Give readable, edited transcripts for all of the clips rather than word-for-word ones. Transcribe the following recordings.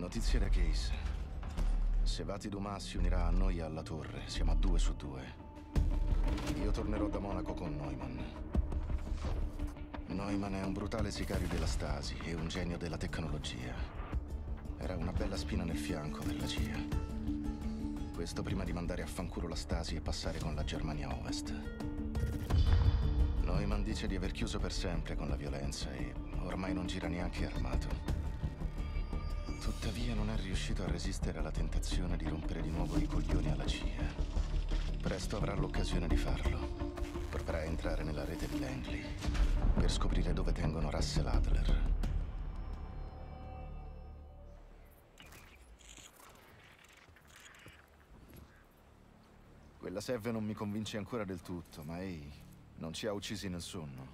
Notizie da Case. Se Vati Dumas si unirà a noi e alla torre, siamo a 2 su 2. Io tornerò da Monaco con Neumann. Neumann è un brutale sicario della Stasi e un genio della tecnologia. Era una bella spina nel fianco della CIA. Questo prima di mandare a fanculo la Stasi e passare con la Germania Ovest. Neumann dice di aver chiuso per sempre con la violenza e ormai non gira neanche armato. Tuttavia non è riuscito a resistere alla tentazione di rompere di nuovo i coglioni alla CIA. Presto avrà l'occasione di farlo. Proverà a entrare nella rete di Langley per scoprire dove tengono Russell Adler. Quella Sev non mi convince ancora del tutto, ma ehi, non ci ha uccisi nel sonno.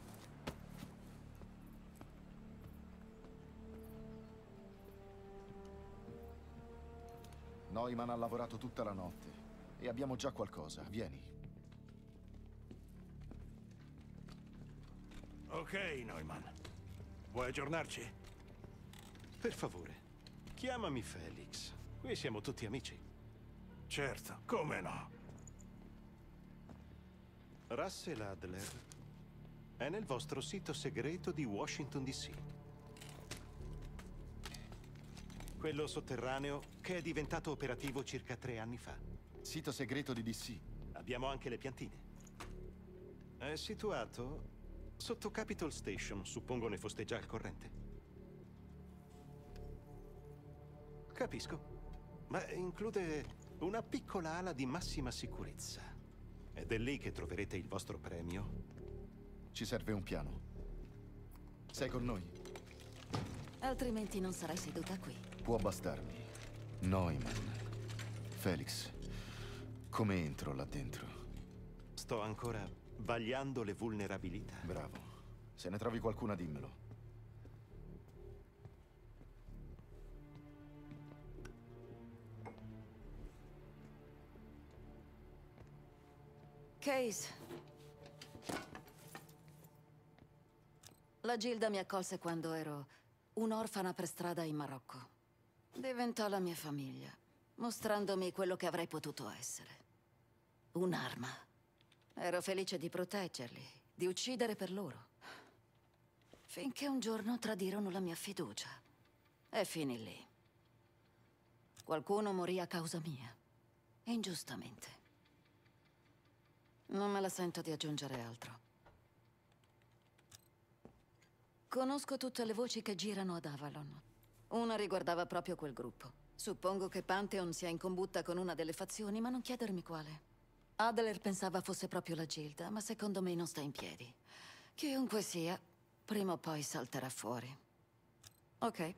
Neumann ha lavorato tutta la notte e abbiamo già qualcosa. Vieni. Ok, Neumann. Vuoi aggiornarci? Per favore, chiamami Felix. Qui siamo tutti amici. Certo, come no? Russell Adler è nel vostro sito segreto di Washington, D.C. Quello sotterraneo che è diventato operativo circa 3 anni fa. Sito segreto di DC. Abbiamo anche le piantine. È situato sotto Capitol Station, suppongo ne foste già al corrente. Capisco, ma include una piccola ala di massima sicurezza. Ed è lì che troverete il vostro premio. Ci serve un piano. Sei con noi? Altrimenti non sarai seduta qui. Può bastarmi. Neumann. Felix, come entro là dentro? Sto ancora vagliando le vulnerabilità. Bravo. Se ne trovi qualcuna, dimmelo. Case. La Gilda mi accolse quando ero un'orfana per strada in Marocco. Diventò la mia famiglia, mostrandomi quello che avrei potuto essere. Un'arma. Ero felice di proteggerli, di uccidere per loro. Finché un giorno tradirono la mia fiducia. E finì lì. Qualcuno morì a causa mia. Ingiustamente. Non me la sento di aggiungere altro. Conosco tutte le voci che girano ad Avalon. Una riguardava proprio quel gruppo. Suppongo che Pantheon sia in combutta con una delle fazioni, ma non chiedermi quale. Adler pensava fosse proprio la Gilda, ma secondo me non sta in piedi. Chiunque sia, prima o poi salterà fuori. Ok.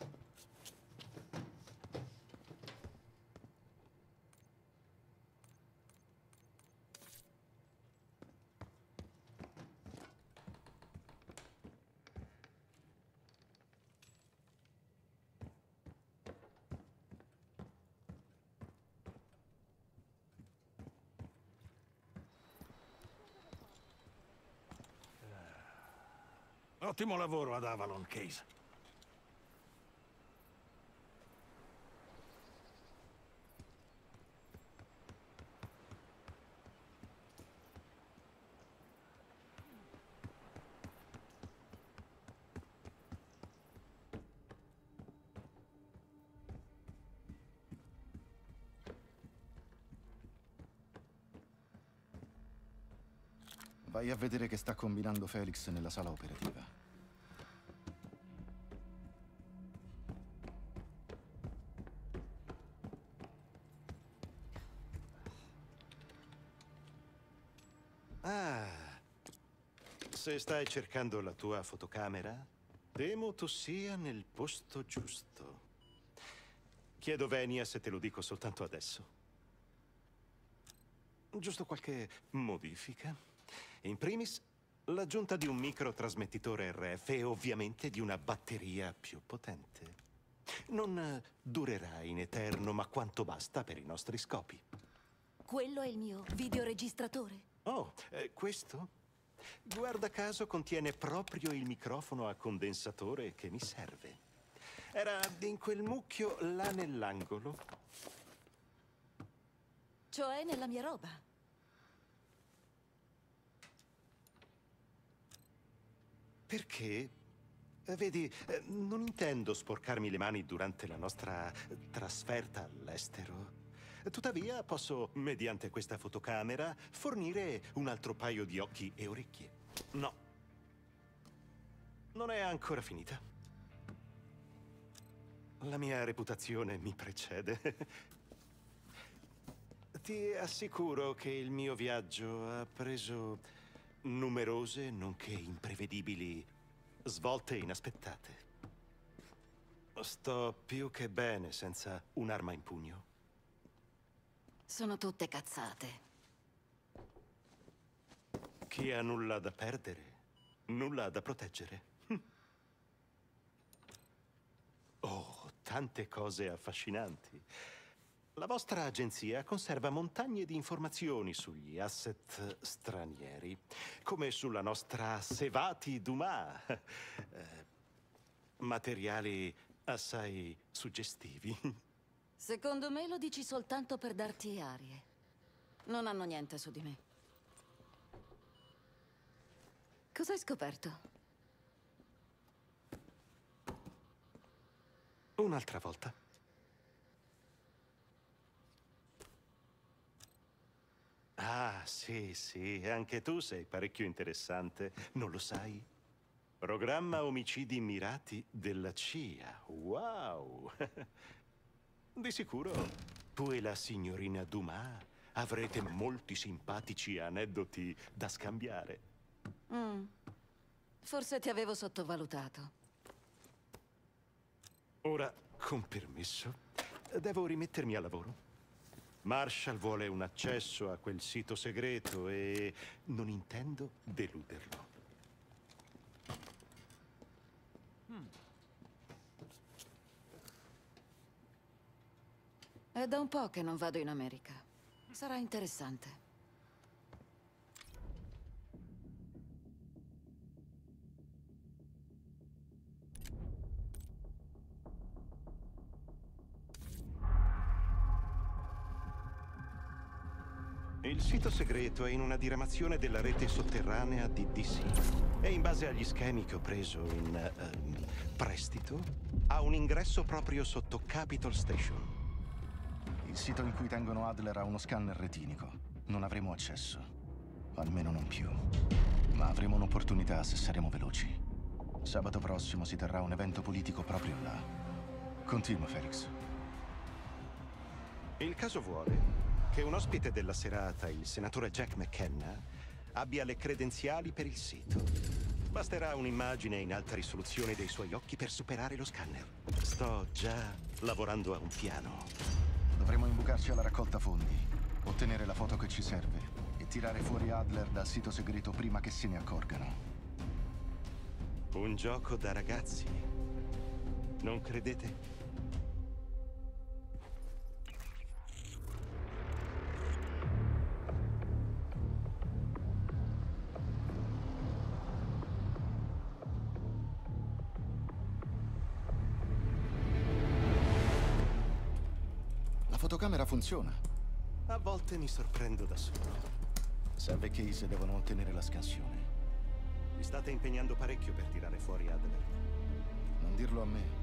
Ottimo lavoro ad Avalon, Case. Vai a vedere che sta combinando Felix nella sala operativa. Ah, se stai cercando la tua fotocamera, temo tu sia nel posto giusto. Chiedo venia se te lo dico soltanto adesso. Giusto qualche modifica. In primis, l'aggiunta di un microtrasmettitore RF e ovviamente di una batteria più potente. Non durerà in eterno, ma quanto basta per i nostri scopi. Quello è il mio videoregistratore. Oh, questo? Guarda caso contiene proprio il microfono a condensatore che mi serve. Era in quel mucchio là nell'angolo. Cioè nella mia roba. Perché? Vedi, non intendo sporcarmi le mani durante la nostra trasferta all'estero. Tuttavia posso, mediante questa fotocamera, fornire un altro paio di occhi e orecchie. No. Non è ancora finita. La mia reputazione mi precede. Ti assicuro che il mio viaggio ha preso numerose, nonché imprevedibili, svolte inaspettate. Sto più che bene senza un'arma in pugno. Sono tutte cazzate. Chi ha nulla da perdere, nulla da proteggere. Oh, tante cose affascinanti. La vostra agenzia conserva montagne di informazioni sugli asset stranieri, come sulla nostra Sevati Dumas. Materiali assai suggestivi. Secondo me lo dici soltanto per darti arie. Non hanno niente su di me. Cosa hai scoperto? Un'altra volta. Ah, sì, sì, anche tu sei parecchio interessante, non lo sai? Programma omicidi mirati della CIA. Wow! Di sicuro, tu e la signorina Dumas avrete molti simpatici aneddoti da scambiare. Forse ti avevo sottovalutato. Ora, con permesso, devo rimettermi al lavoro. Marshall vuole un accesso a quel sito segreto e non intendo deluderlo. È da un po' che non vado in America. Sarà interessante. Il sito segreto è in una diramazione della rete sotterranea di DC e in base agli schemi che ho preso in prestito ha un ingresso proprio sotto Capitol Station. Il sito in cui tengono Adler ha uno scanner retinico. Non avremo accesso. Almeno non più. Ma avremo un'opportunità se saremo veloci. Sabato prossimo si terrà un evento politico proprio là. Continua, Felix. Il caso vuole che un ospite della serata, il senatore Jack McKenna, abbia le credenziali per il sito. Basterà un'immagine in alta risoluzione dei suoi occhi per superare lo scanner. Sto già lavorando a un piano. Dovremo imbucarci alla raccolta fondi, ottenere la foto che ci serve e tirare fuori Adler dal sito segreto prima che se ne accorgano. Un gioco da ragazzi. Non credete? La fotocamera funziona. A volte mi sorprendo da solo. Serve Case e devono ottenere la scansione. Vi state impegnando parecchio per tirare fuori Adler. Non dirlo a me.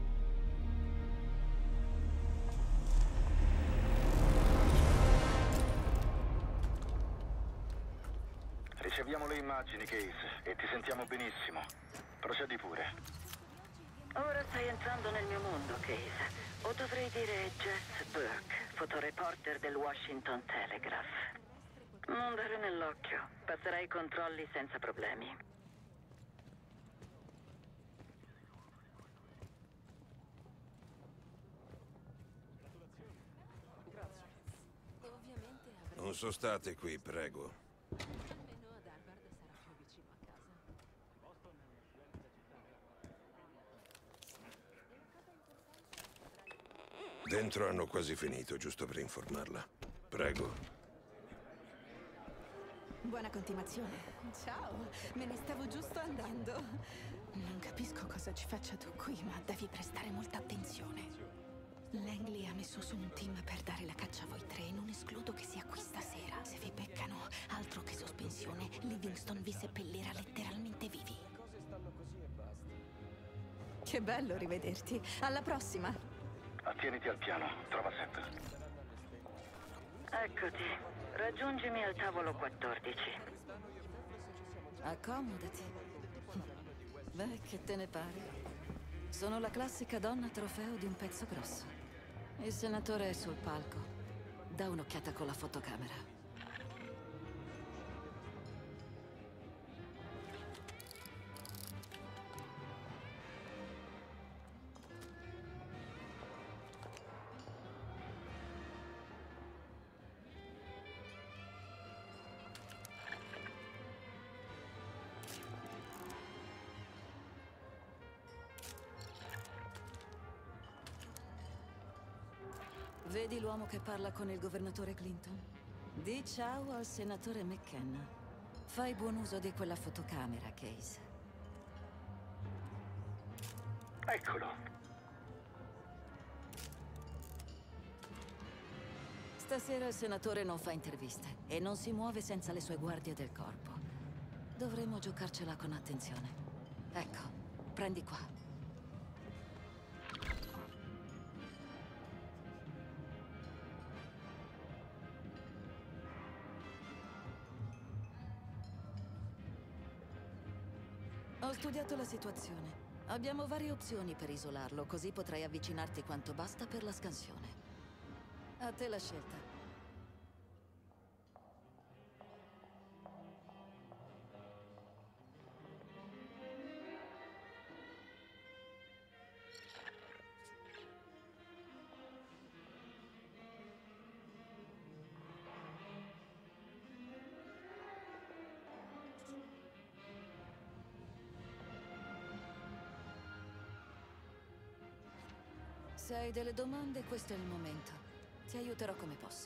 Riceviamo le immagini, Case, e ti sentiamo benissimo. Procedi pure. Ora stai entrando nel mio mondo, Case. O dovrei dire Jess Burke, fotoreporter del Washington Telegraph. Non dare nell'occhio. Passerai i controlli senza problemi. Non so state qui, prego. Dentro hanno quasi finito, giusto per informarla. Prego. Buona continuazione. Ciao, me ne stavo giusto andando. Non capisco cosa ci faccia tu qui, ma devi prestare molta attenzione. Langley ha messo su un team per dare la caccia a voi tre e non escludo che sia qui stasera. Se vi beccano, altro che sospensione, Livingston vi seppellirà letteralmente vivi. Che bello rivederti. Alla prossima! Attieniti al piano, trova Sepp. Eccoti. Raggiungimi al tavolo 14. Accomodati. Beh, che te ne pare? Sono la classica donna trofeo di un pezzo grosso. Il senatore è sul palco. Da un'occhiata con la fotocamera. Vedi l'uomo che parla con il governatore Clinton? Di ciao al senatore McKenna. Fai buon uso di quella fotocamera, Case. Eccolo. Stasera il senatore non fa interviste e non si muove senza le sue guardie del corpo. Dovremmo giocarcela con attenzione. Ecco, prendi qua. Ho studiato la situazione. Abbiamo varie opzioni per isolarlo, così potrai avvicinarti quanto basta per la scansione. A te la scelta. Se hai delle domande, questo è il momento. Ti aiuterò come posso.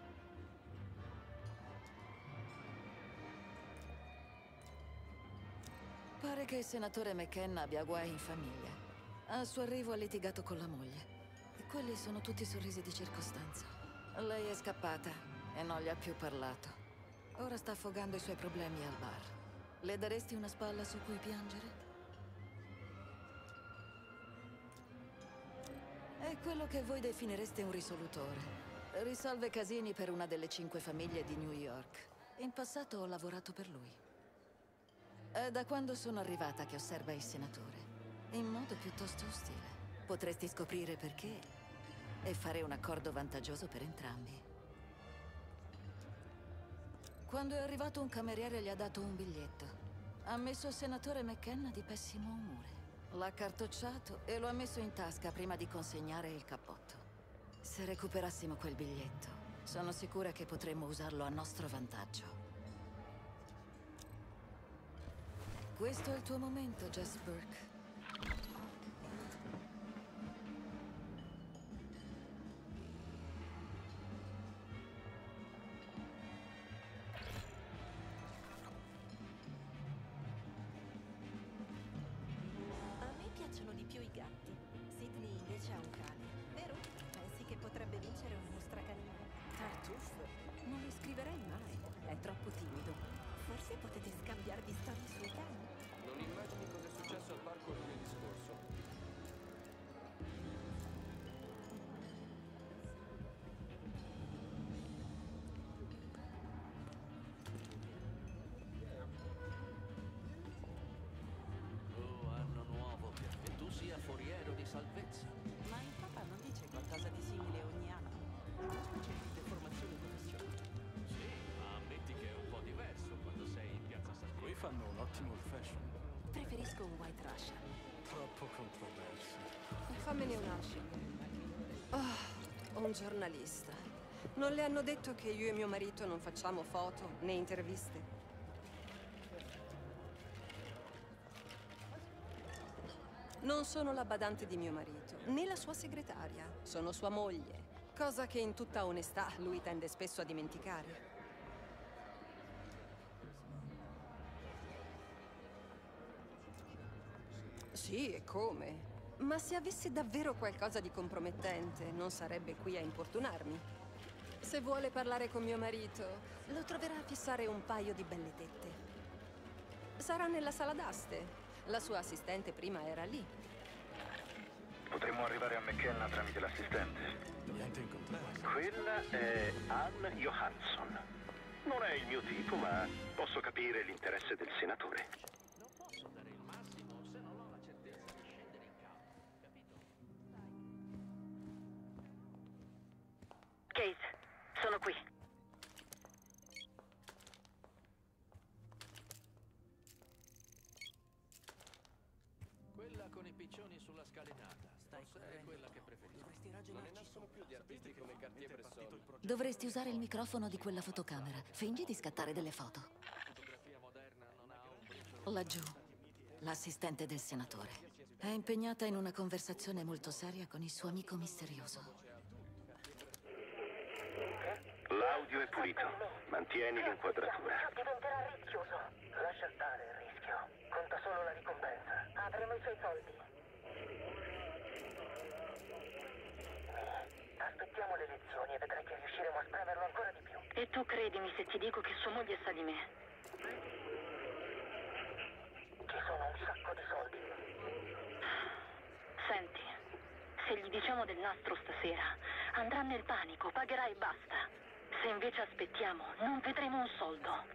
Pare che il senatore McKenna abbia guai in famiglia. Al suo arrivo ha litigato con la moglie. E quelli sono tutti sorrisi di circostanza. Lei è scappata e non gli ha più parlato. Ora sta affogando i suoi problemi al bar. Le daresti una spalla su cui piangere? È quello che voi definireste un risolutore. Risolve casini per una delle 5 famiglie di New York. In passato ho lavorato per lui. È da quando sono arrivata che osserva il senatore. In modo piuttosto ostile. Potresti scoprire perché e fare un accordo vantaggioso per entrambi. Quando è arrivato un cameriere gli ha dato un biglietto. Ha messo il senatore McKenna di pessimo umore. L'ha cartocciato e lo ha messo in tasca prima di consegnare il cappotto. Se recuperassimo quel biglietto, sono sicura che potremmo usarlo a nostro vantaggio. Questo è il tuo momento, Jess Burke. A me piacciono di più i gatti. Sydney invece ha un cane, vero? Pensi che potrebbe vincere una mostra canina? Tartufo? Non lo iscriverei mai. È troppo timido. Forse potete scambiarvi storie sui cani. Non immagini cosa è successo al parco lunedì scorso. Oh, anno nuovo, che tu sia foriero di salvezza. Ma il papà non dice qualcosa di simile ogni anno? Una specie di deformazione professionale. Sì, ma ammetti che è un po' diverso quando sei in piazza San Qui Diego. fanno un ottimo old fashion. Preferisco un white russian. Troppo controverso. Fammene una scegliere. Oh, un giornalista. Non le hanno detto che io e mio marito non facciamo foto né interviste? Non sono la badante di mio marito, né la sua segretaria. Sono sua moglie. Cosa che in tutta onestà lui tende spesso a dimenticare. Sì, e come? Ma se avesse davvero qualcosa di compromettente, non sarebbe qui a importunarmi. Se vuole parlare con mio marito, lo troverà a fissare un paio di belle tette. Sarà nella sala d'aste. La sua assistente prima era lì. Potremmo arrivare a McKenna tramite l'assistente. Niente in contrario. Quella è Ann Johansson. Non è il mio tipo, ma posso capire l'interesse del senatore. Non posso dare il massimo se non ho la certezza di scendere in campo, capito? Case, sono qui. Quella con i piccioni sulla scalinata. Forse è quella che preferisco. Non ne nascono più di artisti come Cartier-Bresson. Dovresti usare il microfono di quella fotocamera. Fingi di scattare delle foto. Fotografia moderna non ha un briciolo. Laggiù, l'assistente del senatore. È impegnata in una conversazione molto seria con il suo amico misterioso. L'audio è pulito. Mantieni l'inquadratura. Diventerà rischioso. Lascia stare il rischio. Conta solo la ricompensa. Avremo i suoi soldi. Aspettiamo le elezioni e vedrai che riusciremo a spremerlo ancora di più. E tu credimi se ti dico che sua moglie sa di me. Ci sono un sacco di soldi. Senti, se gli diciamo del nastro stasera, andrà nel panico, pagherà e basta. Se invece aspettiamo, non vedremo un soldo.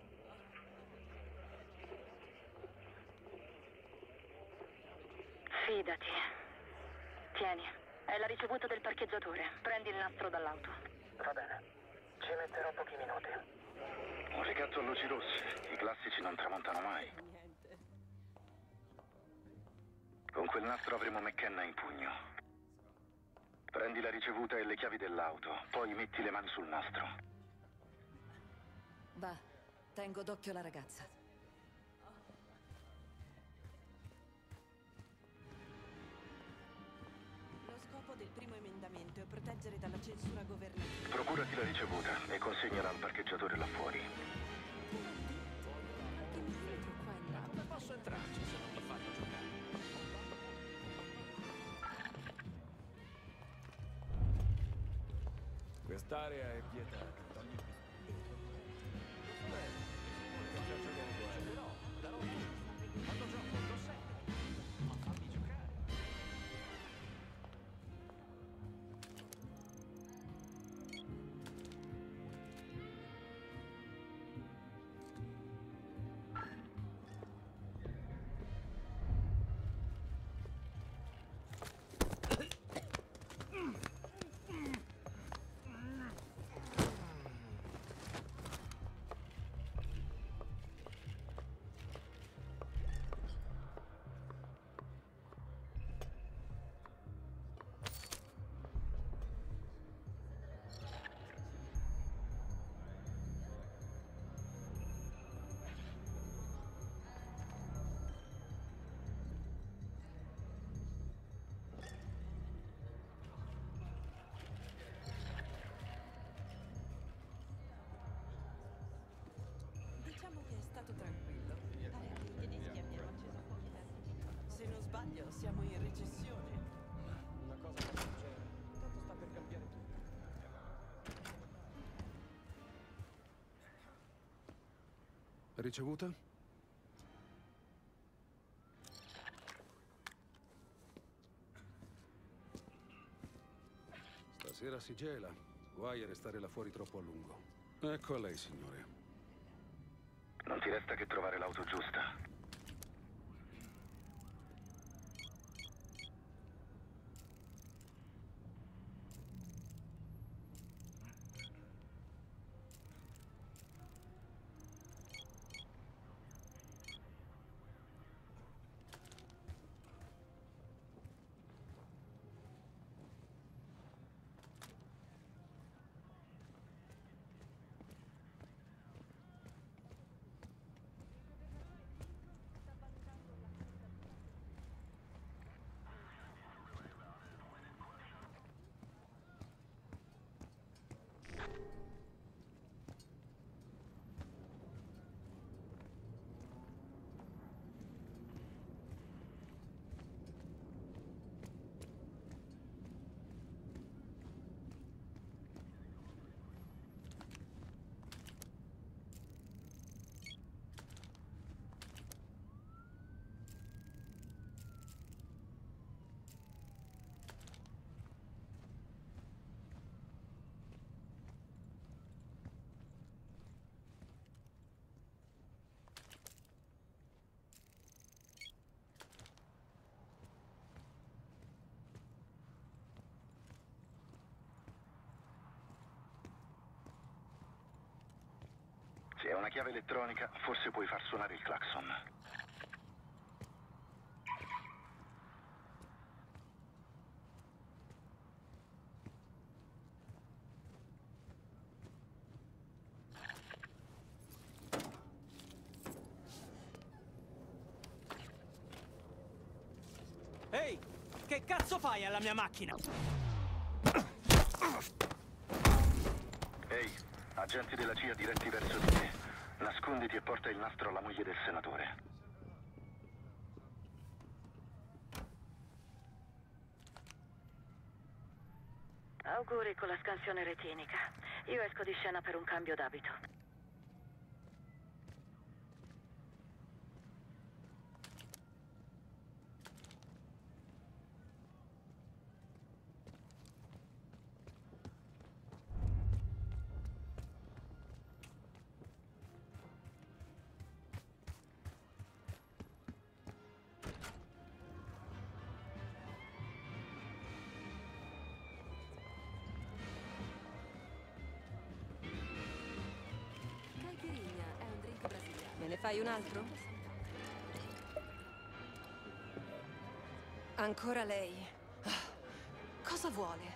Fidati. Tieni, è la ricevuta del parcheggiatore. Prendi il nastro dall'auto. Va bene. Ci metterò pochi minuti. Un ricatto a luci rosse. I classici non tramontano mai. Niente. Con quel nastro avremo McKenna in pugno. Prendi la ricevuta e le chiavi dell'auto, poi metti le mani sul nastro. Va, tengo d'occhio la ragazza. Lo scopo del primo emendamento è proteggere dalla censura governativa. Procurati la ricevuta e consegnala al parcheggiatore là fuori. Qualche millimetro qua e là. Come posso entrarci se non mi fanno giocare? Quest'area è vietata. Darò tutto. Quando gioco lo sempre. Ma fammi giocare. Diciamo che è stato tranquillo. Pare che i tedeschi abbiano acceso pochi termini. Se non sbaglio, siamo in recessione. Una cosa passeggera. Tanto sta per cambiare tutto. Ricevuta? Stasera si gela. Guai a restare là fuori troppo a lungo. Ecco a lei, signore. Non ti resta che trovare l'auto giusta. chiave elettronica, forse puoi far suonare il clacson. Ehi, che cazzo fai alla mia macchina? Ehi, agenti della CIA diretti verso di te. Nasconditi e porta il nastro alla moglie del senatore. Auguri con la scansione retinica. Io esco di scena per un cambio d'abito. Me ne fai un altro? Ancora lei. Cosa vuole?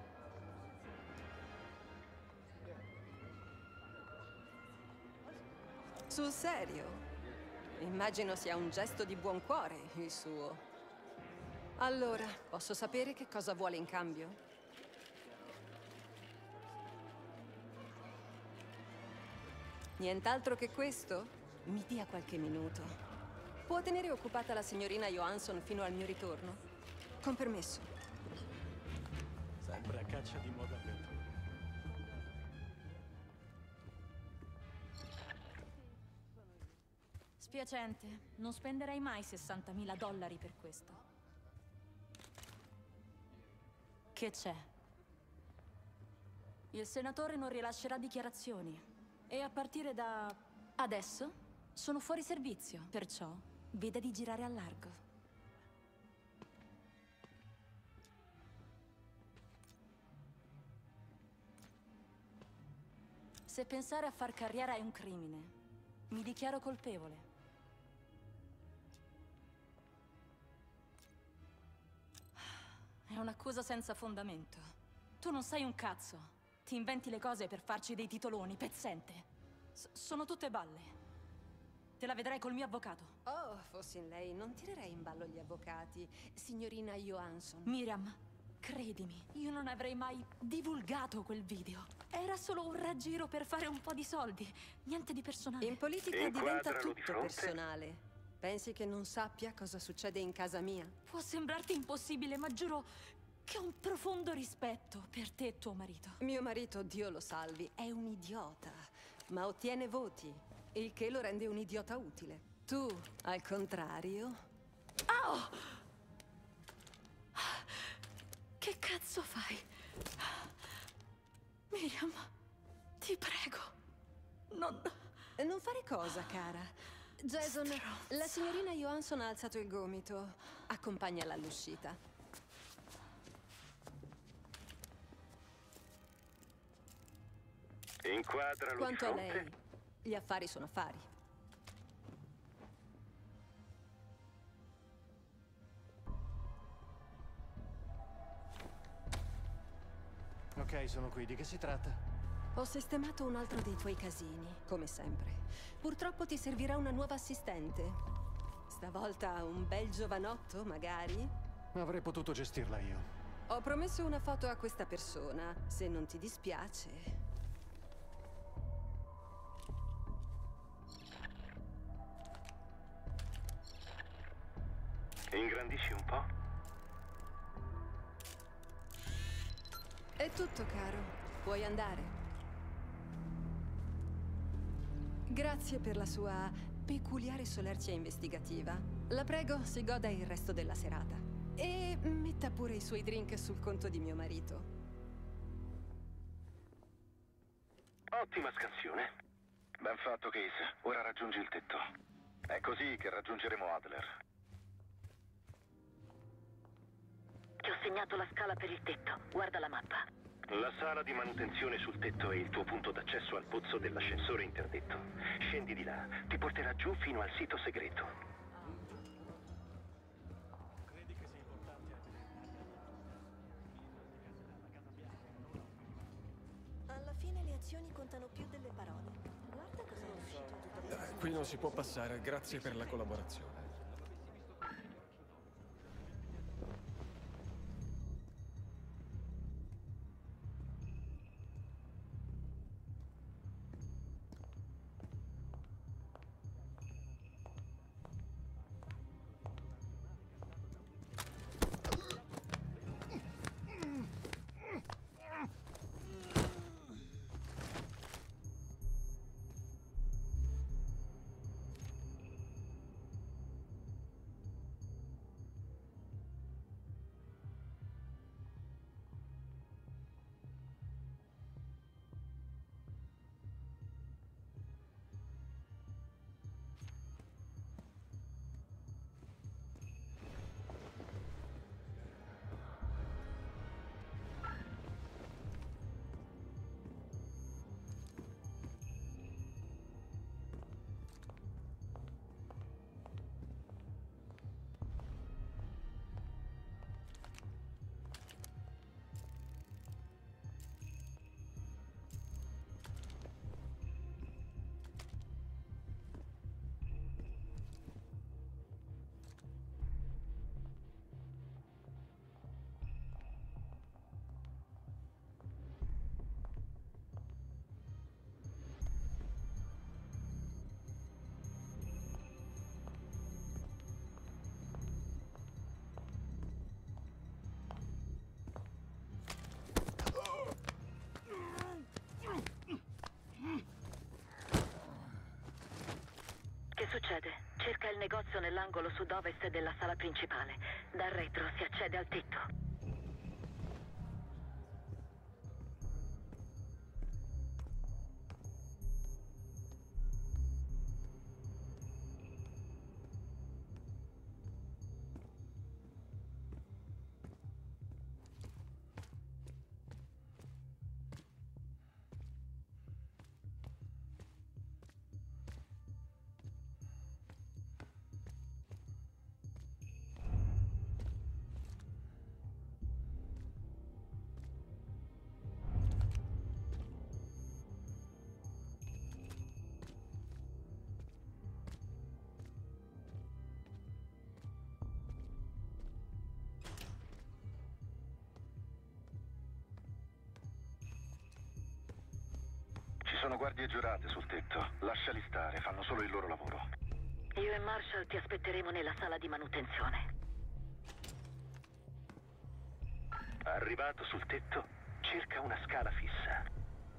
Sul serio? Immagino sia un gesto di buon cuore, il suo. Allora, posso sapere che cosa vuole in cambio? Nient'altro che questo? Mi dia qualche minuto. Può tenere occupata la signorina Johansson fino al mio ritorno? Con permesso. Sempre a caccia di moda per te. Spiacente, non spenderei mai $60.000 per questo. Che c'è? Il senatore non rilascerà dichiarazioni. E a partire da adesso sono fuori servizio, perciò veda di girare al largo. Se pensare a far carriera è un crimine, mi dichiaro colpevole. È un'accusa senza fondamento. Tu non sai un cazzo. Ti inventi le cose per farci dei titoloni, pezzente. Sono tutte balle. Te la vedrai col mio avvocato. Oh, fossi in lei, non tirerei in ballo gli avvocati, signorina Johansson. Miriam, credimi, io non avrei mai divulgato quel video. Era solo un raggiro per fare un po' di soldi. Niente di personale. In politica diventa tutto personale. Pensi che non sappia cosa succede in casa mia? Può sembrarti impossibile, ma giuro che ho un profondo rispetto per te e tuo marito. Mio marito, Dio lo salvi, è un idiota, ma ottiene voti, il che lo rende un idiota utile. Tu, al contrario... Oh! Che cazzo fai? Miriam, ti prego, Non fare cosa, cara. Jason, la signorina Johansson ha alzato il gomito. Accompagnala all'uscita. Inquadralo di Quanto a fronte. lei, gli affari sono affari. Ok, sono qui. Di che si tratta? Ho sistemato un altro dei tuoi casini, come sempre. Purtroppo ti servirà una nuova assistente. Stavolta un bel giovanotto, magari? Avrei potuto gestirla io. Ho promesso una foto a questa persona, se non ti dispiace. Ingrandisci un po'? È tutto, caro. Puoi andare. Grazie per la sua peculiare solerzia investigativa. La prego, si goda il resto della serata. E metta pure i suoi drink sul conto di mio marito. Ottima scansione. Ben fatto, Case. Ora raggiungi il tetto. È così che raggiungeremo Adler. Ti ho segnato la scala per il tetto. Guarda la mappa. La sala di manutenzione sul tetto è il tuo punto d'accesso al pozzo dell'ascensore interdetto. Scendi di là, ti porterà giù fino al sito segreto. Alla fine le azioni contano più delle parole. Guarda cosa è uscito. Qui non si può passare, grazie per la collaborazione. Che succede? Cerca il negozio nell'angolo sud-ovest della sala principale. Dal retro si accede al tetto. Ci sono guardie giurate sul tetto. Lasciali stare, fanno solo il loro lavoro. Io e Marshall ti aspetteremo nella sala di manutenzione. Arrivato sul tetto, cerca una scala fissa.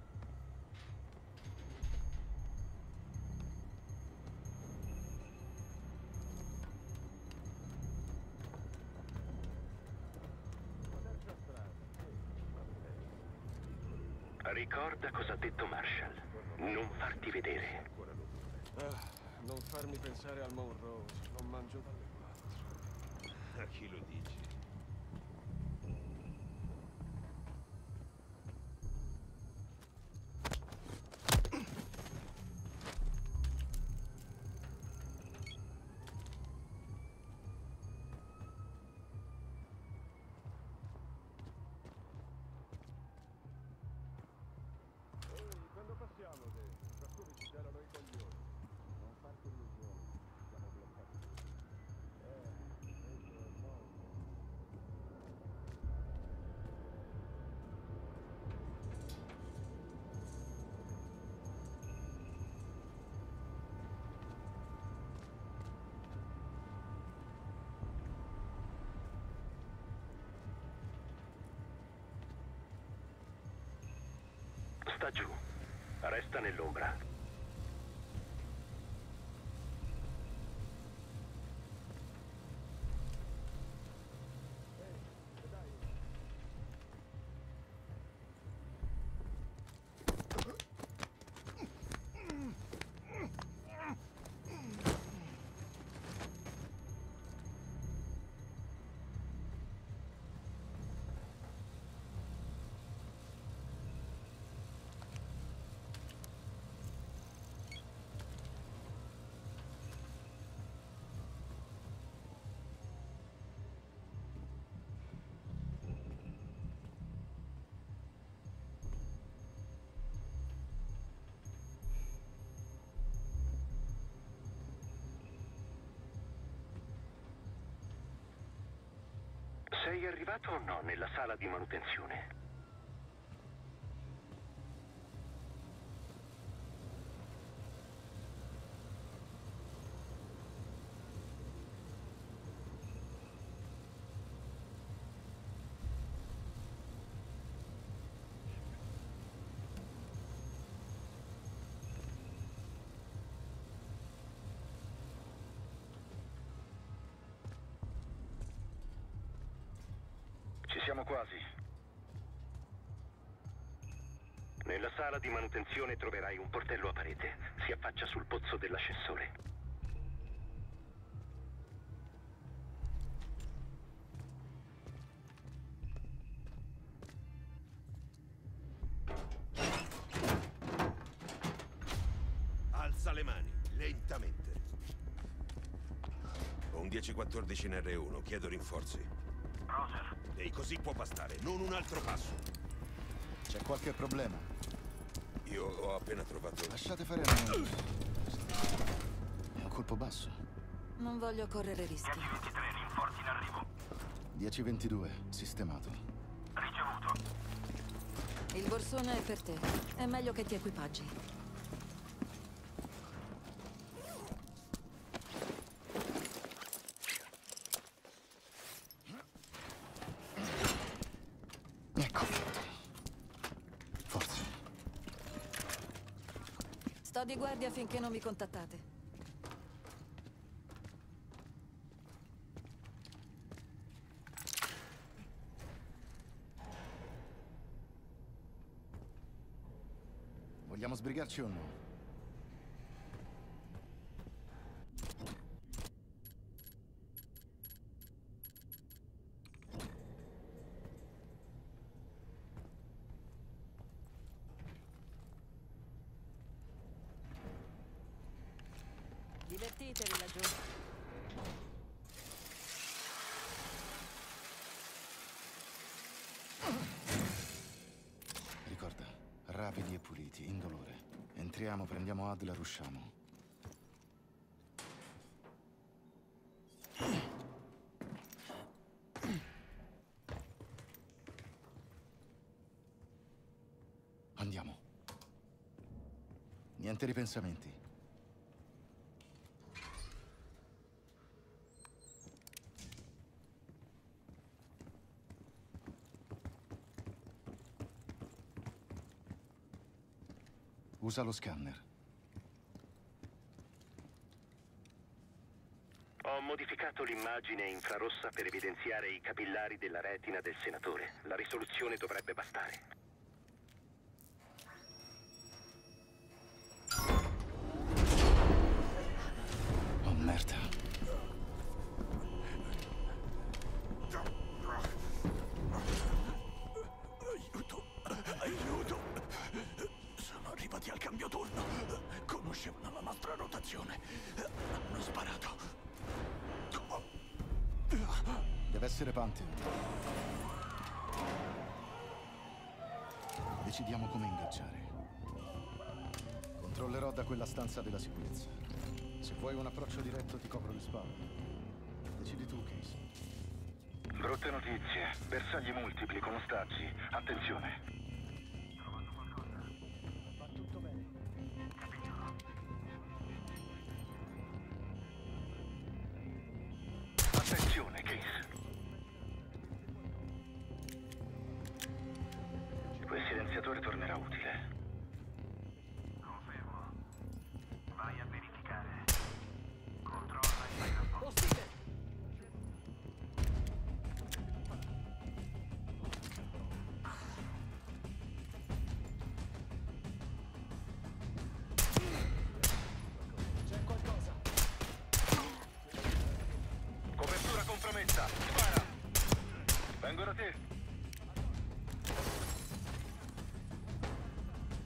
Ricorda cosa ha detto Marshall. Non farti vedere. Non farmi pensare al Monroe, non mangio dalle 4. A chi lo dici? Quando passiamo dentro, tra come ci c'erano i coglioni. Non farti illusioni, siamo bloccati. No. Sta giù. Resta nell'ombra. Sei arrivato o no nella sala di manutenzione? Ci siamo quasi. Nella sala di manutenzione troverai un portello a parete. Si affaccia sul pozzo dell'ascensore. Alza le mani, lentamente. Ho un 10-14 in R1, chiedo rinforzi. Roger. E così può bastare, non un altro passo. C'è qualche problema? Io ho appena trovato... Lasciate fare a me. È un colpo basso. Non voglio correre rischi. 10-23, rinforzi in arrivo. 10-22, sistemato. Ricevuto. Il borsone è per te. È meglio che ti equipaggi. Ecco fatto. Forza. Sto di guardia finché non mi contattate. Vogliamo sbrigarci o no? Divertitevi laggiù. Ricorda, rapidi e puliti, indolore. Entriamo, prendiamo Adler, usciamo. Andiamo. Niente ripensamenti. Usa lo scanner. Ho modificato l'immagine infrarossa per evidenziare i capillari della retina del senatore. La risoluzione dovrebbe bastare. Oh, merda. Aiuto! Aiuto! Sono arrivati al cambio turno. Conoscevano la nostra rotazione. Hanno sparato. Deve essere Pantheon. Decidiamo come ingaggiare. Controllerò da quella stanza della sicurezza. Se vuoi un approccio diretto ti copro le spalle. Decidi tu, Case. Brutte notizie. Bersagli multipli con ostaggi. Attenzione. Va tutto bene. Attenzione, Case. Quel silenziatore tornerà utile. Confermo. Vai a verificare. Controlla il microfono. C'è qualcosa. Copertura compromessa. Spara. Vengo da te.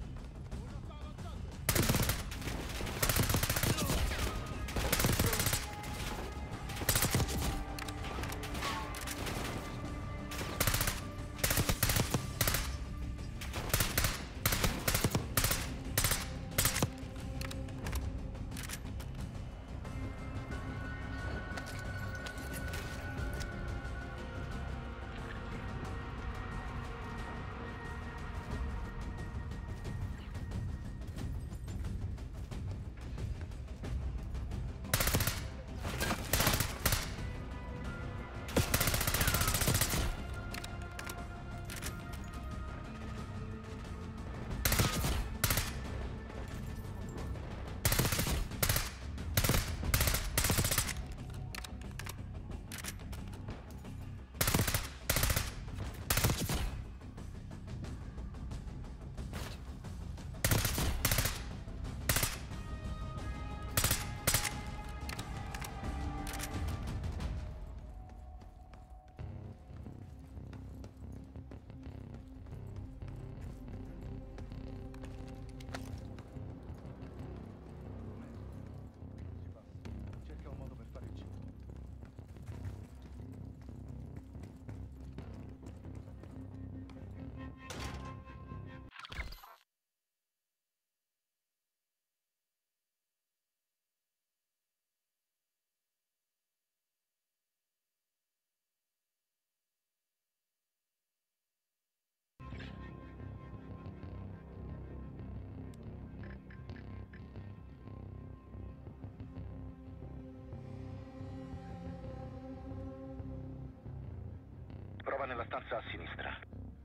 trova nella stanza a sinistra.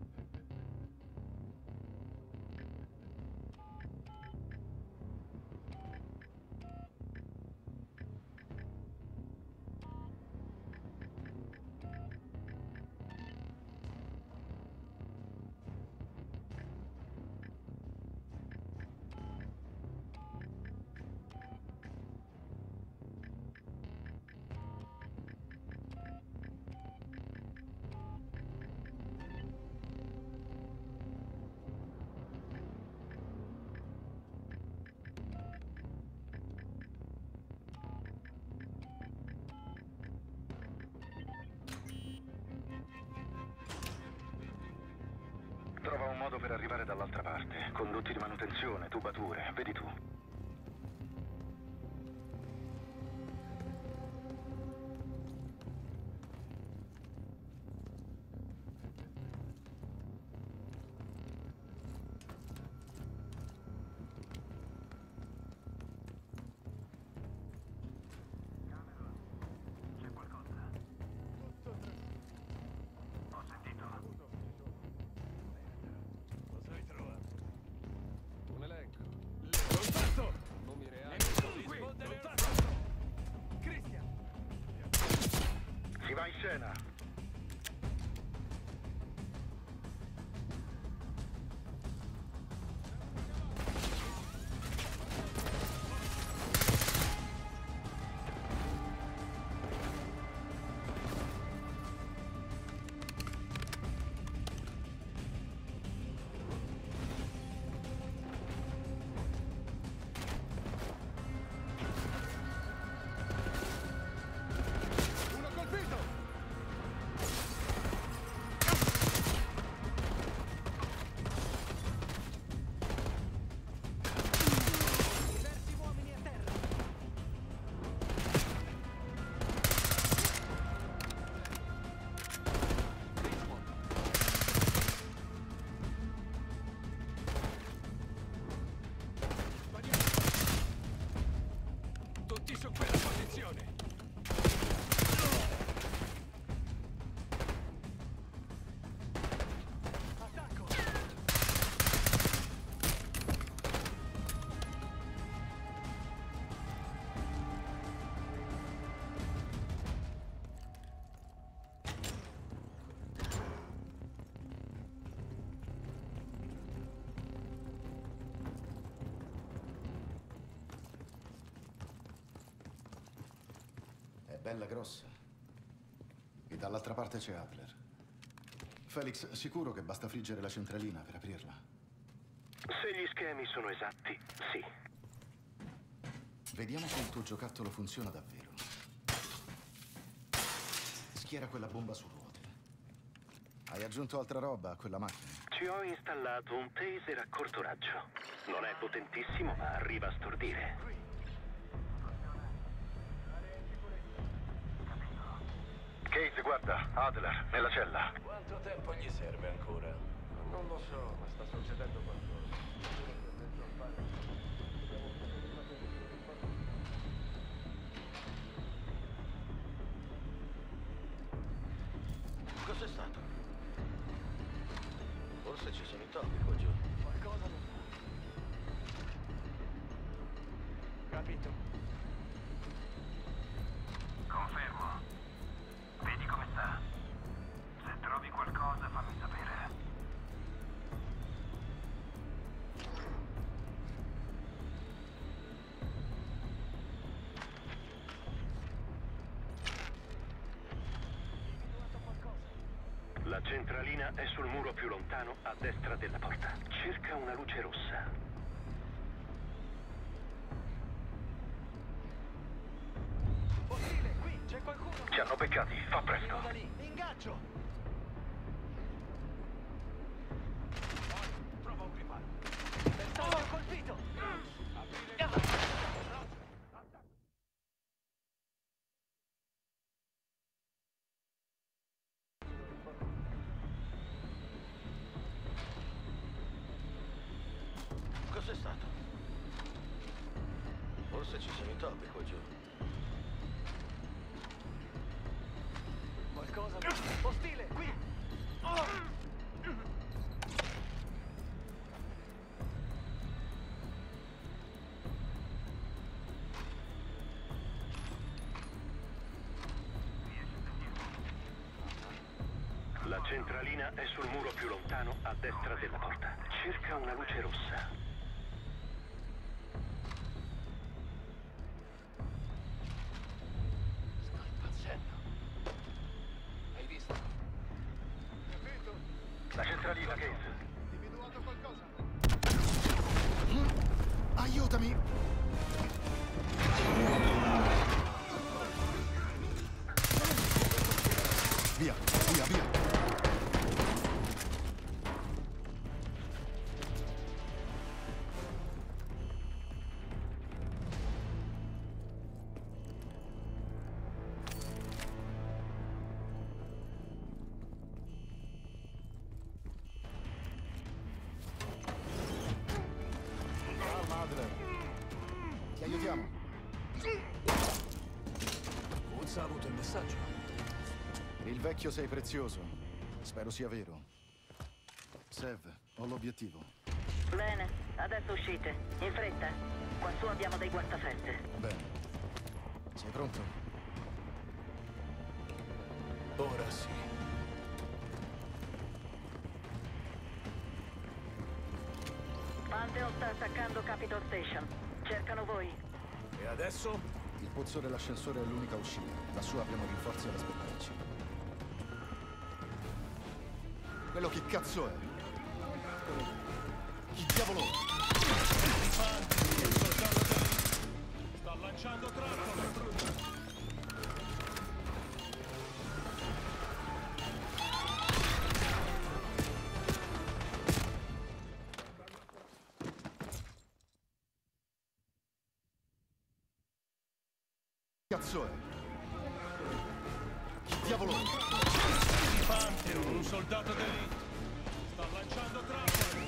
Trova un modo per arrivare dall'altra parte. Condotti di manutenzione, tubature, vedi tu. Si va in scena. Bella grossa. E dall'altra parte c'è Adler. Felix, sicuro che basta friggere la centralina per aprirla? Se gli schemi sono esatti, sì. Vediamo se il tuo giocattolo funziona davvero. Schiera quella bomba su ruote. Hai aggiunto altra roba a quella macchina? Ci ho installato un taser a corto raggio. Non è potentissimo, ma arriva a stordire. Case, guarda, Adler, nella cella. Quanto tempo gli serve ancora? Non lo so, ma sta succedendo qualcosa. Cos'è stato? Forse ci sono i topi qua giù. Qualcosa non va. Capito. Confermo. Vedi come sta. Se trovi qualcosa, fammi sapere. La centralina è sul muro più lontano a destra della porta. Cerca una luce rossa. Ostile, qui, c'è qualcuno! Ci hanno beccati, fa presto. Da lì, ingaggio! Trova un riparo. Pensavo che ho colpito! Cos'è stato? Forse ci sono i topi qua giù. Qualcosa... Ostile, qui! La centralina è sul muro più lontano a destra della porta. Cerca una luce rossa. Sto impazzendo. Hai visto? Capito? La centralina, Gates. Individuato qualcosa? Aiutami! Via, via, via! Calma, Adler. Ti aiutiamo. Woods ha avuto il messaggio. Il vecchio sei prezioso. Spero sia vero. Sev, ho l'obiettivo. Bene, adesso uscite. In fretta. Quassù abbiamo dei guastafeste. Bene. Sei pronto? Ora sì. Pantheon sta attaccando Capitol Station. Cercano voi. E adesso? Il pozzo dell'ascensore è l'unica uscita. Lassù abbiamo rinforzi ad aspettarci. Quello chi cazzo è? Chi diavolo è? Sta lanciando trappole! Cazzo è? Chi diavolo è? Pantheon, un soldato d'elite! Sta lanciando trappole!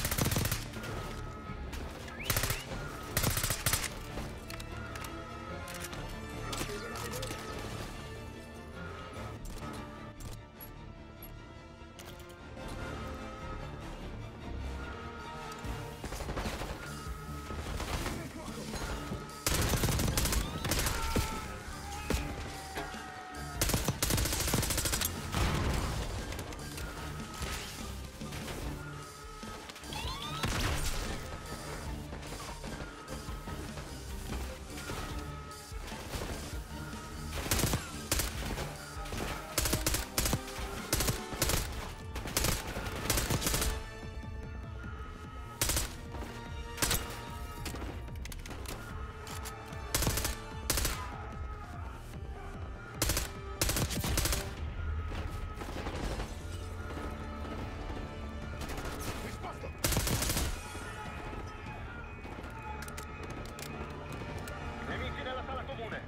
Nemici nella sala comune.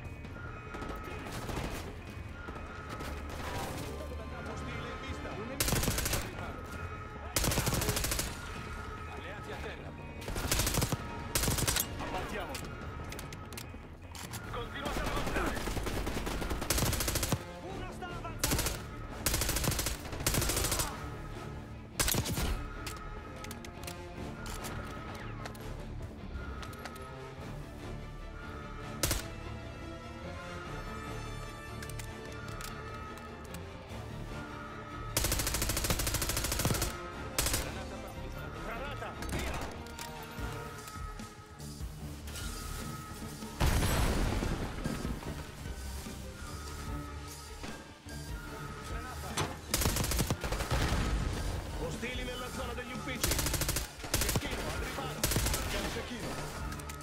Ostile in vista! Un nemico al riparo! Alleati a terra! Abbattiamo! Continuate ad avanzare. Uno sta avanzando! Granata, via! Ostili nella zona degli uffici! Cecchino, al riparo! Piano cecchino!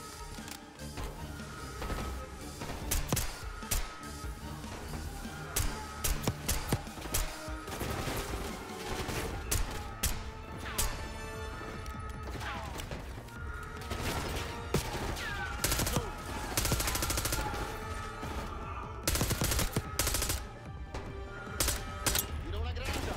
Tiro una granata!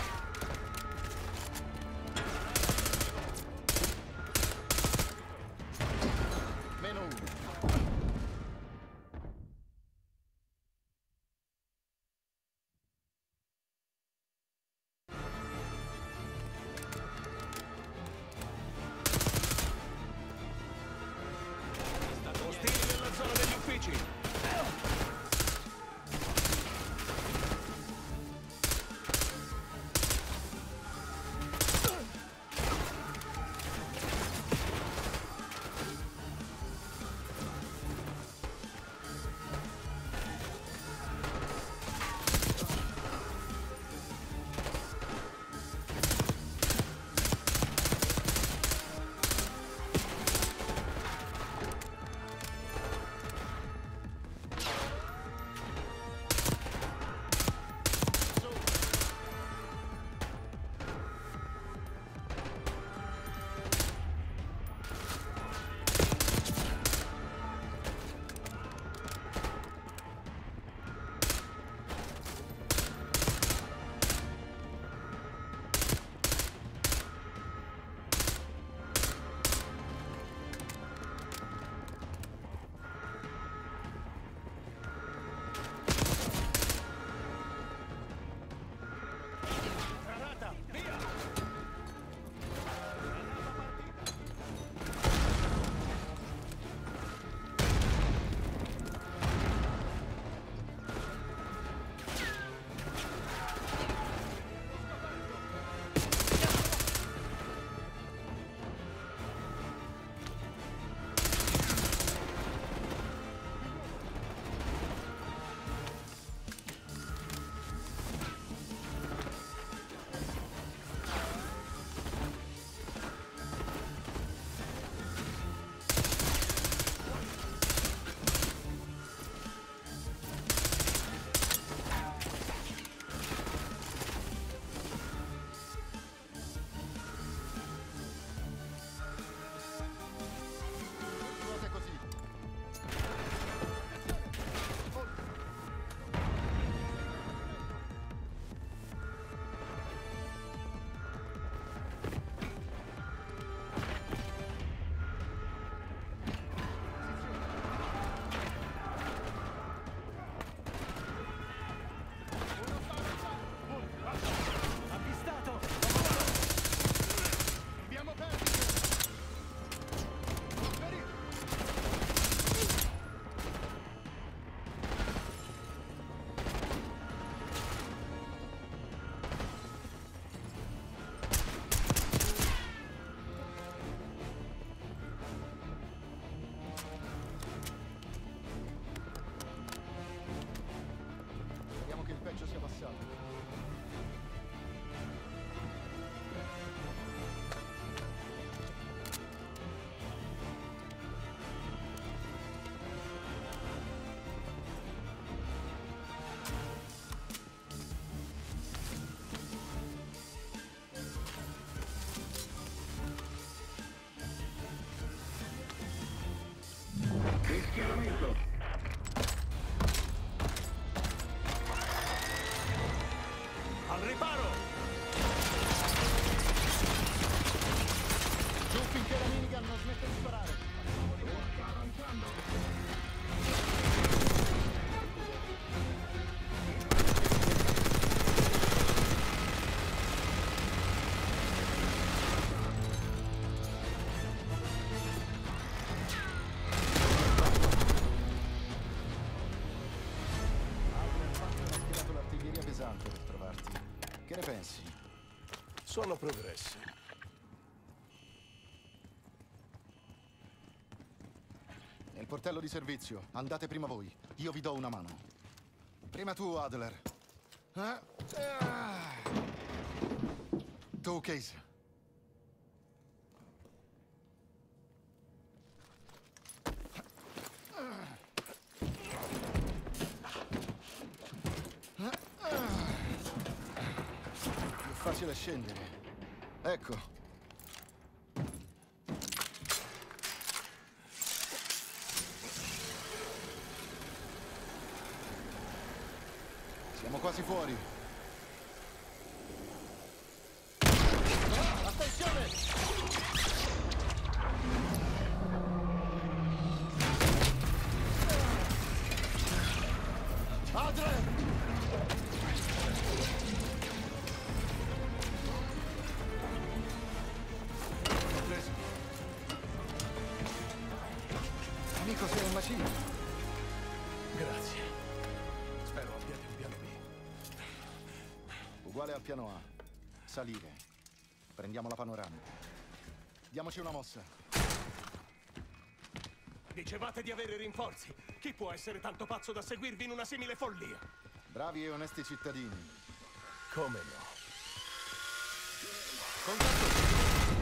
Sono progressi. Nel portello di servizio. Andate prima voi. Io vi do una mano. Prima tu, Adler. Tu, Case. Più facile scendere. Ecco. Siamo quasi fuori. Attenzione! Adler! L'ho preso. Amico, sei un macino. Grazie. Spero abbiate un piano B. Uguale al piano A. Salire. Prendiamo la panoramica. Diamoci una mossa. Dicevate di avere rinforzi. Chi può essere tanto pazzo da seguirvi in una simile follia? Bravi e onesti cittadini. Come no? Contatto!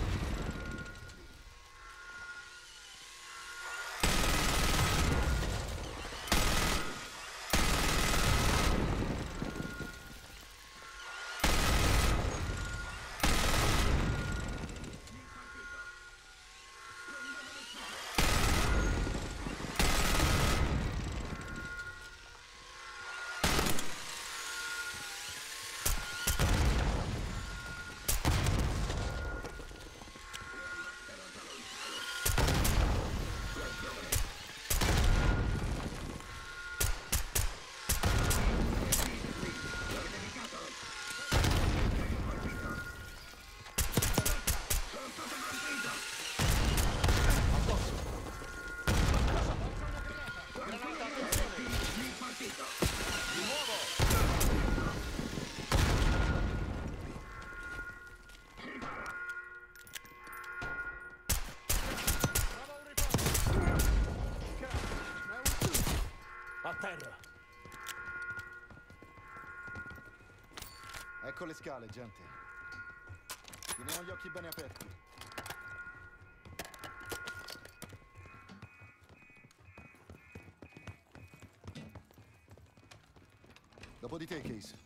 A terra. Ecco le scale, gente. Teniamo gli occhi bene aperti. Dopo di te, Case.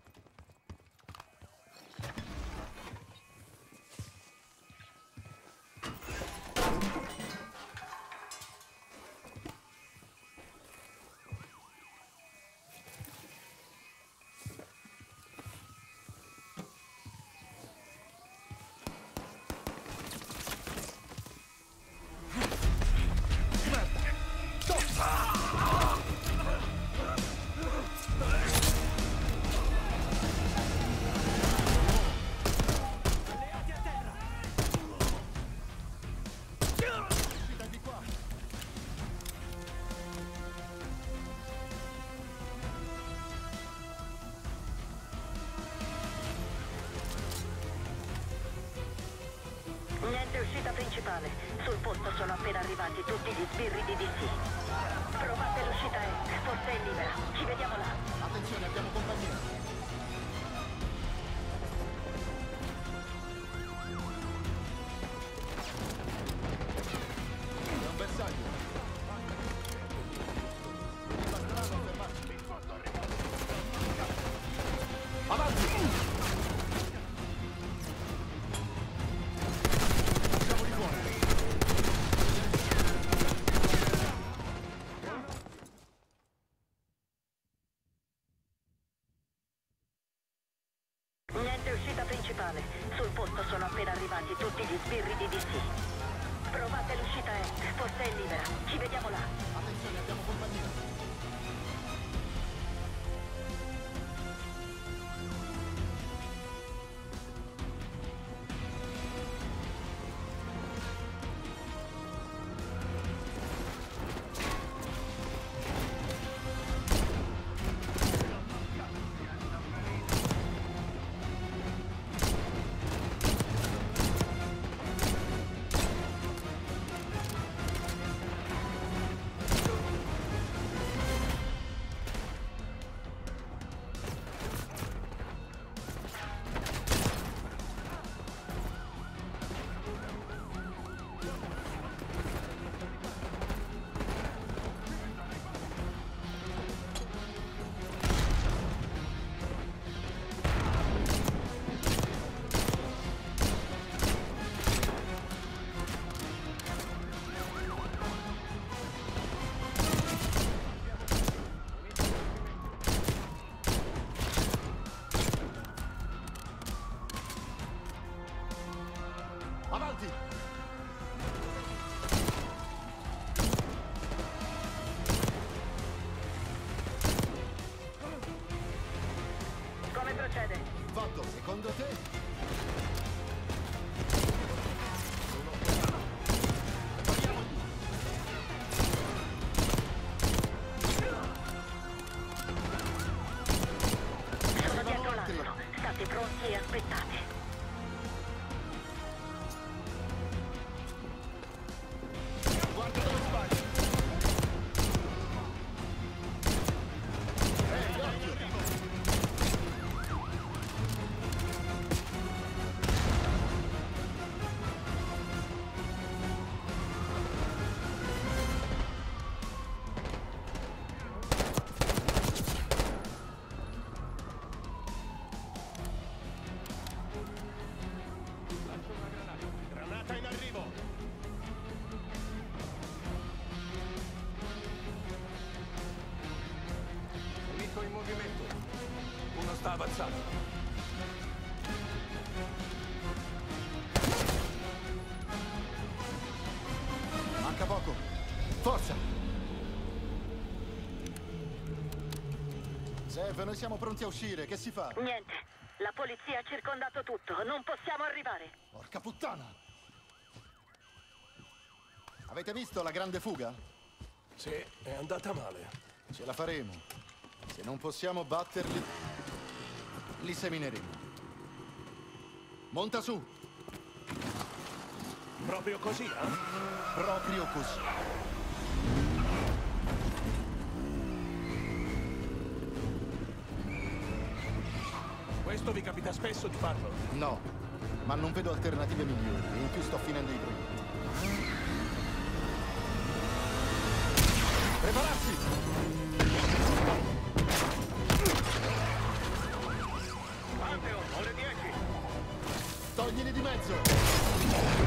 Niente uscita principale. Sul posto sono appena arrivati tutti gli sbirri di DC. Provate l'uscita est, forse è libera. Ci vediamo là. Attenzione, abbiamo compagnia. È un bersaglio. Avanti! Siamo di fuori. Niente uscita principale. Sul posto sono appena arrivati tutti gli sbirri di DC. Provate l'uscita est, forse è libera. Ci vediamo là. Attenzione, abbiamo compagnia. Avanti! Come procede? Fatto, secondo te? Sono dietro l'angolo. State pronti e aspettate. Guarda dove sbagli! Ehi, occhio! Granata in arrivo! Nemico in movimento. Uno sta avanzando. Manca poco. Forza! Sev, noi siamo pronti a uscire. Che si fa? Niente. La polizia ha circondato tutto. Non possiamo arrivare. Porca puttana! Avete visto la grande fuga? Sì, è andata male. Ce la faremo. Se non possiamo batterli, li semineremo. Monta su! Proprio così, eh? Proprio così. Questo vi capita spesso di farlo? No, ma non vedo alternative migliori. E in più sto finendo i proiettili. Prepararsi! Pantheon, ore 10. Toglili di mezzo!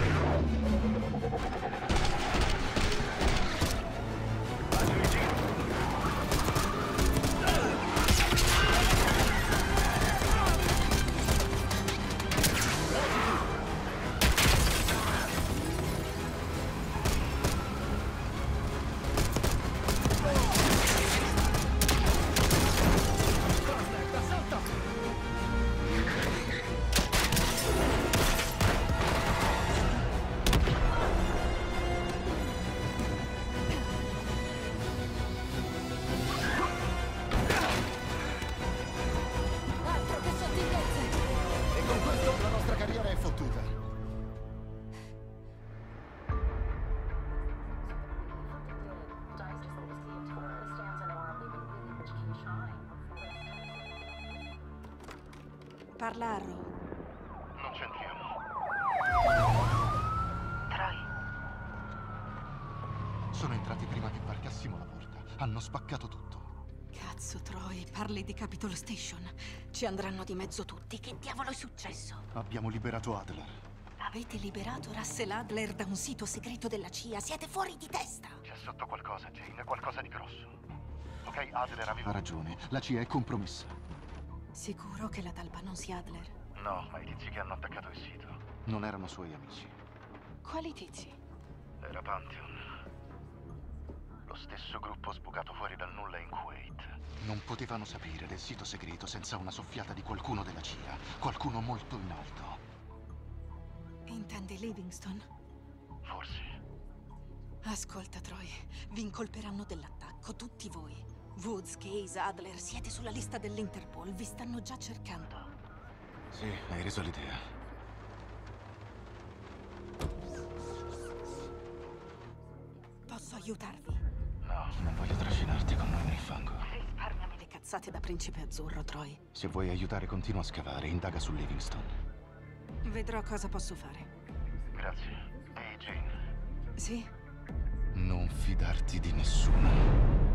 Altro che sottigliezze! E con questo la nostra carriera è fottuta. Parla a Ro. Non c'entriamo. Sono entrati prima che varcassimo la porta. Hanno spaccato tutto. Cazzo, Troy, parli di Capitol Station. Ci andranno di mezzo tutti. Che diavolo è successo? Abbiamo liberato Adler. Avete liberato Russell Adler da un sito segreto della CIA. Siete fuori di testa. C'è sotto qualcosa, Jane, qualcosa di grosso. Ok, Adler aveva... Ha ragione, la CIA è compromessa. Sicuro che la talpa non sia Adler? No, ma i tizi che hanno attaccato il sito. Non erano suoi amici. Quali tizi? Era Pantheon. Lo stesso gruppo sbucato fuori dal nulla in Kuwait. Non potevano sapere del sito segreto senza una soffiata di qualcuno della CIA. Qualcuno molto in alto. Intendi Livingston? Forse. Ascolta, Troy. Vi incolperanno dell'attacco, tutti voi. Woods, Case, Adler, siete sulla lista dell'Interpol. Vi stanno già cercando. Sì, hai reso l'idea. Posso aiutarvi? No, non voglio trascinarti con noi nel fango. Risparmiami le cazzate da principe azzurro, Troy. Se vuoi aiutare, continua a scavare. Indaga su Livingston. Vedrò cosa posso fare. Grazie. Ehi, Jane. Sì? Non fidarti di nessuno.